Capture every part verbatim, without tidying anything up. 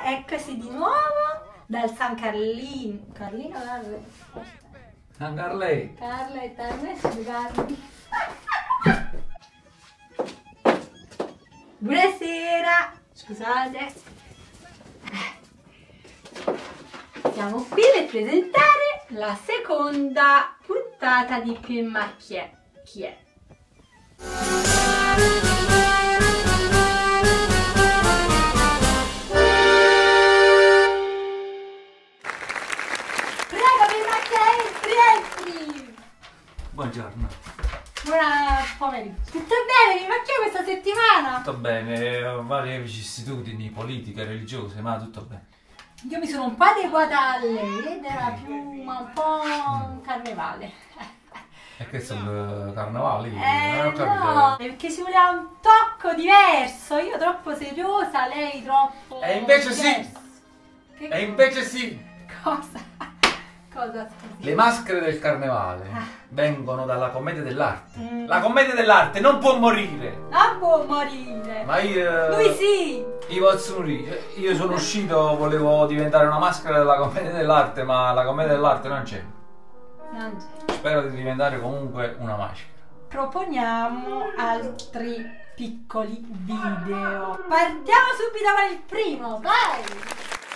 eccoci di nuovo dal San Carlino. Carlino? San Carlè. Carla e te, Carli. Buonasera, scusate. Siamo qui per presentare la seconda puntata di Pirma Chi è? Chi è? Buongiorno. Buona pomeriggio. Tutto bene? Mi macchio questa settimana? Tutto bene, ho varie vicissitudini politiche, religiose, ma tutto bene. Io mi sono un po' adeguata a lei ed era più un po' un carnevale. E che sono carnavali? Eh, non ho capito. no, perché ci voleva un tocco diverso. Io troppo seriosa, lei troppo... E invece diversa. sì! Che E invece sì! cosa? Cosa, scusi? Le maschere del carnevale Ah. vengono dalla commedia dell'arte. Mm. La commedia dell'arte non può morire! Non può morire. Ma io... Lui sì. Io posso morire. Io sono uscito, volevo diventare una maschera della commedia dell'arte, ma la commedia dell'arte non c'è. Non c'è. Spero di diventare comunque una maschera. Proponiamo altri piccoli video. Partiamo subito con il primo, vai!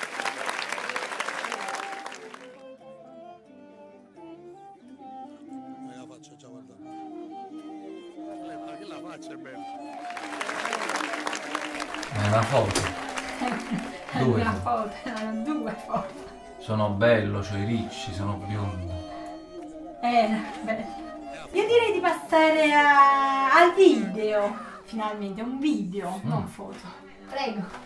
La faccia già guarda. Che la faccia è bella. È una foto. Due. Una foto, erano due foto. Sono bello, c'ho i ricci, sono biondo. Eh, beh. Io direi di passare a- al video. Finalmente, un video, Mm. non foto. Prego.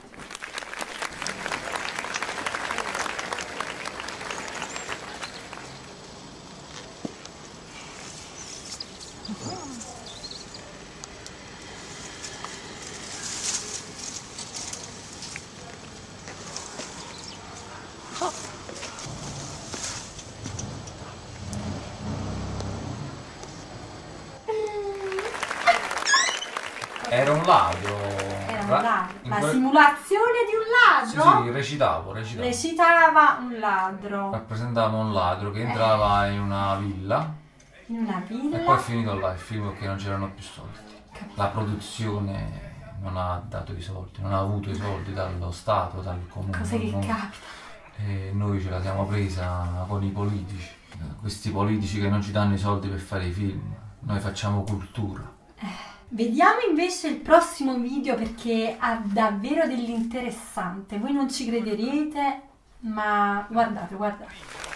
Era un ladro. Era un Ra- ladro. in La que- simulazione di un Sì, ladro? sì, recitavo, recitavo. Recitava un ladro Rappresentavamo un ladro che entrava in una villa in una e poi è villa. finito là il film perché non c'erano più soldi. La produzione non ha dato i soldi, non ha avuto i soldi dallo Stato, dal comune. Cose che no? capita. E noi ce la siamo presa con i politici. Questi politici che non ci danno i soldi per fare i film. Noi facciamo cultura. Vediamo invece il prossimo video perché ha davvero dell'interessante. Voi non ci crederete, ma guardate, guardate.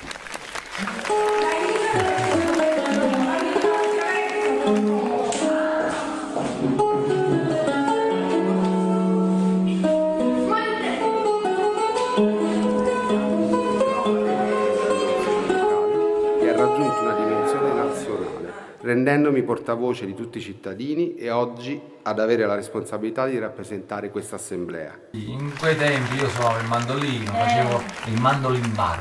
Che ha raggiunto una dimensione nazionale, rendendomi portavoce di tutti i cittadini e oggi ad avere la responsabilità di rappresentare questa assemblea. In quei tempi io suonavo il mandolino, facevo il mandolin bar.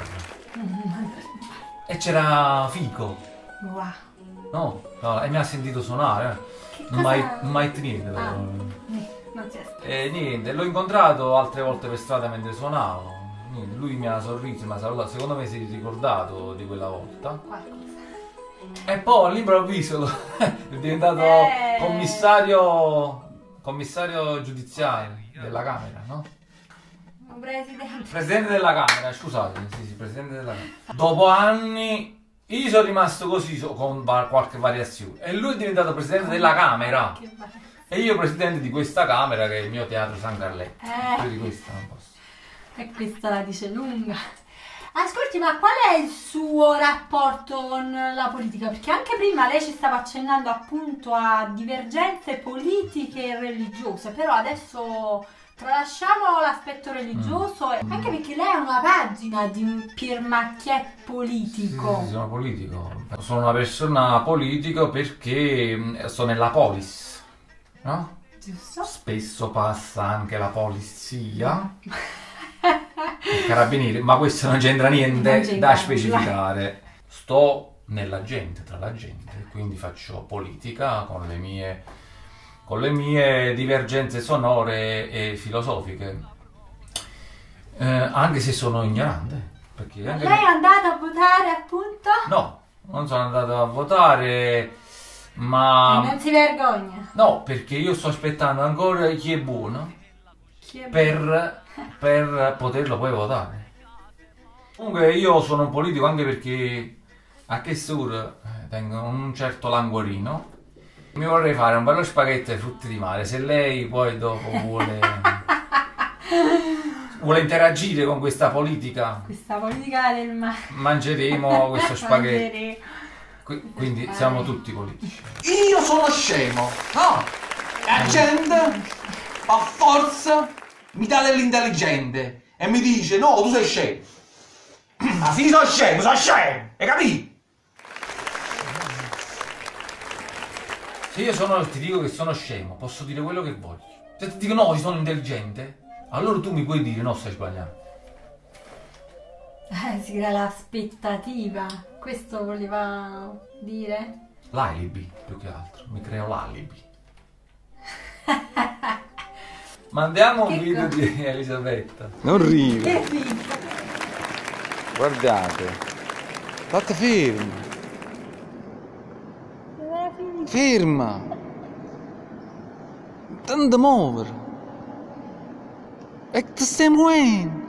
E c'era Fico, Wow. no? No, e mi ha sentito suonare. Che Non mai, cosa- non mai niente. Ah, però. eh, non c'è stato. E niente, l'ho incontrato altre volte per strada mentre suonavo. Niente, lui mi ha sorriso, mi ha salutato. Secondo me si è ricordato di quella volta. Qualcosa. E poi all'improvviso è diventato Eh. commissario, commissario giudiziario della Camera, no? Un presidente. Presidente della Camera, scusate, sì, sì, presidente della Camera. Dopo anni io sono rimasto così so- con va- qualche variazione e lui è diventato presidente della Camera Che bello. e io presidente di questa Camera che è il mio teatro San Carlè. Eh. Più di questo non posso. E questa la dice lunga. Ascolti, ma qual è il suo rapporto con la politica? Perché anche prima lei ci stava accennando appunto a divergenze politiche e religiose, però adesso tralasciamo l'aspetto religioso, e anche perché lei ha una pagina di un Pirmacchiè politico. Sì, sì, sono politico. Sono una persona politica perché mh, sto nella polis, no? Giusto? Spesso passa anche la polizia, i carabinieri, ma questo non c'entra niente Non c'entra da nulla. specificare. Sto nella gente, tra la gente, quindi faccio politica con le mie, con le mie divergenze sonore e filosofiche. Eh, anche se sono ignorante. Perché anche Lei è andato a votare, appunto? No, non sono andato a votare, ma... E non si vergogna? No, perché io sto aspettando ancora chi è buono Chi è per, per poterlo poi votare. Comunque io sono un politico anche perché a Chessur tengo un certo languorino. Mi vorrei fare un bello spaghetto ai frutti di mare, se lei poi dopo vuole... vuole interagire con questa politica, questa politica del mare. mangeremo questo spaghetto. Mangeremo. Qui- quindi siamo tutti politici. Io sono scemo, no? La gente a forza mi dà dell'intelligente e mi dice no, tu sei scemo. Ah sì, sono scemo, sono scemo, hai capito? Se io sono, ti dico che sono scemo, posso dire quello che voglio. Se ti dico no, io sono intelligente, allora tu mi puoi dire no, stai sbagliando. Eh, si crea l'aspettativa. Questo voleva dire? L'alibi, più che altro, mi creo l'alibi. Mandiamo un Che video cosa? di Elisabetta. Non ridi, Che figo. guardate. State fermi. Dov'era finito? Ferma. Non ti muovere. E ti stai muovendo.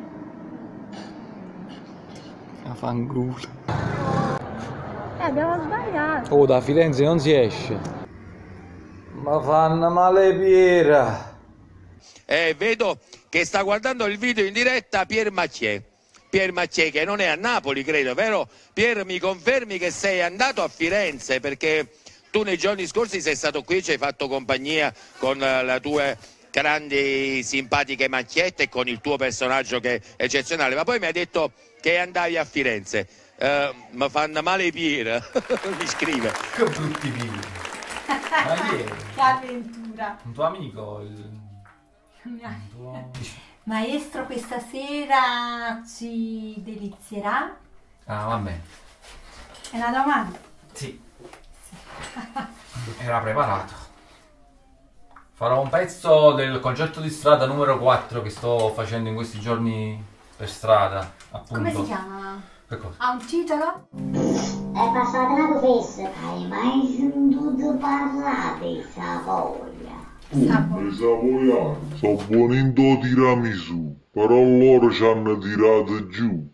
A fanculo. Eh, abbiamo sbagliato. Oh, da Firenze non si esce. Ma fanno male Piera. Eh, vedo che sta guardando il video in diretta Pier Macchiè. Pier Macchiè che non è a Napoli, credo, vero? Pier, mi confermi che sei andato a Firenze perché tu nei giorni scorsi sei stato qui, ci hai fatto compagnia con eh, le tue grandi simpatiche macchiette e con il tuo personaggio che è eccezionale, ma poi mi hai detto che andavi a Firenze. Eh, mi fanno male i Pier, mi scrive. Che brutti video. Ma ieri, Che avventura. un tuo amico, il... Mia- un tuo... Maestro, questa sera ci delizierà? Ah, va bene. È una domanda. Sì. Era preparato. Farò un pezzo del concerto di strada numero quattro che sto facendo in questi giorni per strada, appunto. Come si chiama? Che cosa? Ha un titolo? È passato una festa, hai mai sentito parlare di Savoia? Savoia. I savoiani sono buoni in do tiramisù, però loro ci hanno tirato giù.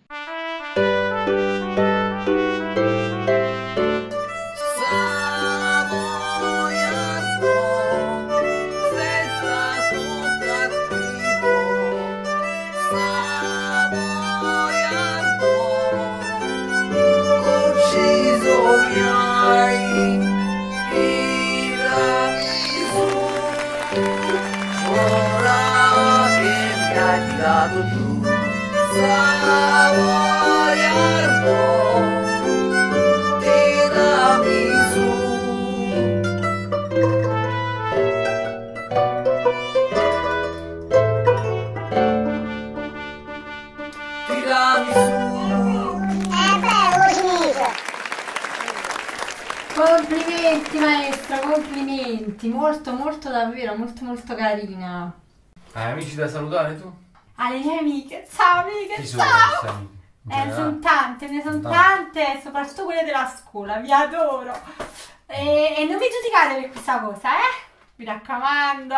Complimenti maestro, complimenti, molto molto davvero, molto molto carina. Hai amici da salutare tu? Alle mie amiche, ciao amiche, Chi sono ciao! questi amici? In Eh, generale? sono tante, ne sono No. tante, soprattutto quelle della scuola, vi adoro. E, e non vi giudicate per questa cosa, eh? Mi raccomando.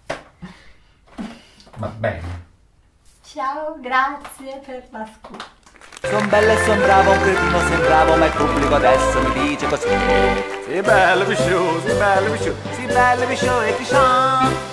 Va bene. Ciao, grazie per l'ascolto. Son bello e son bravo, un cretino sembravo, ma il pubblico adesso mi dice così. Sei bello, pisciù, sei bello, pisciù, sei bello, pisciù e pisciù.